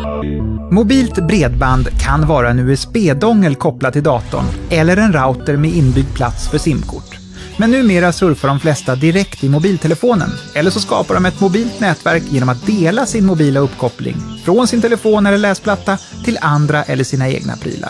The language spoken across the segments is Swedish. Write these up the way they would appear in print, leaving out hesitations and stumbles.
Mobilt bredband kan vara en USB-dongel kopplad till datorn eller en router med inbyggd plats för simkort. Men numera surfar de flesta direkt i mobiltelefonen, eller så skapar de ett mobilt nätverk genom att dela sin mobila uppkoppling från sin telefon eller läsplatta till andra eller sina egna prylar.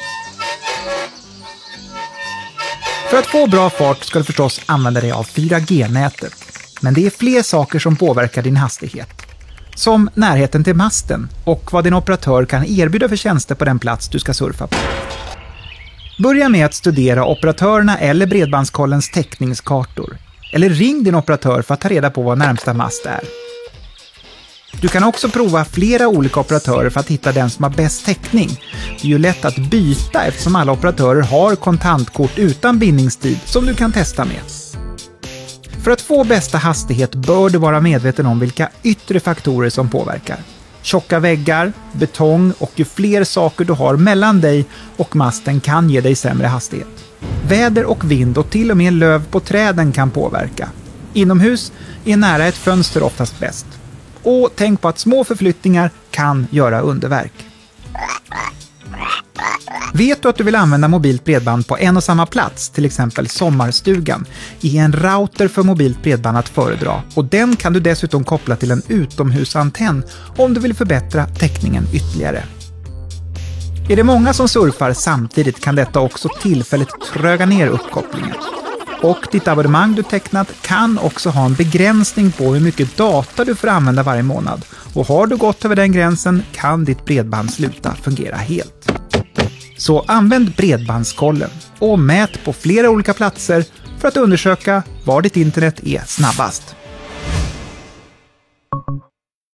För att få bra fart ska du förstås använda dig av 4G-nätet. Men det är fler saker som påverkar din hastighet. Som närheten till masten och vad din operatör kan erbjuda för tjänster på den plats du ska surfa på. Börja med att studera operatörerna eller Bredbandskollens täckningskartor. Eller ring din operatör för att ta reda på vad närmsta mast är. Du kan också prova flera olika operatörer för att hitta den som har bäst täckning. Det är ju lätt att byta eftersom alla operatörer har kontantkort utan bindningstid som du kan testa med. För att få bästa hastighet bör du vara medveten om vilka yttre faktorer som påverkar. Tjocka väggar, betong och ju fler saker du har mellan dig och masten kan ge dig sämre hastighet. Väder och vind och till och med löv på träden kan påverka. Inomhus är nära ett fönster oftast bäst. Och tänk på att små förflyttningar kan göra underverk. Vet du att du vill använda mobilt bredband på en och samma plats, till exempel sommarstugan, är en router för mobilt bredband att föredra och den kan du dessutom koppla till en utomhusantenn om du vill förbättra täckningen ytterligare. Är det många som surfar samtidigt kan detta också tillfälligt tröga ner uppkopplingen. Och ditt abonnemang du tecknat kan också ha en begränsning på hur mycket data du får använda varje månad. Och har du gått över den gränsen kan ditt bredband sluta fungera helt. Så använd Bredbandskollen och mät på flera olika platser för att undersöka var ditt internet är snabbast.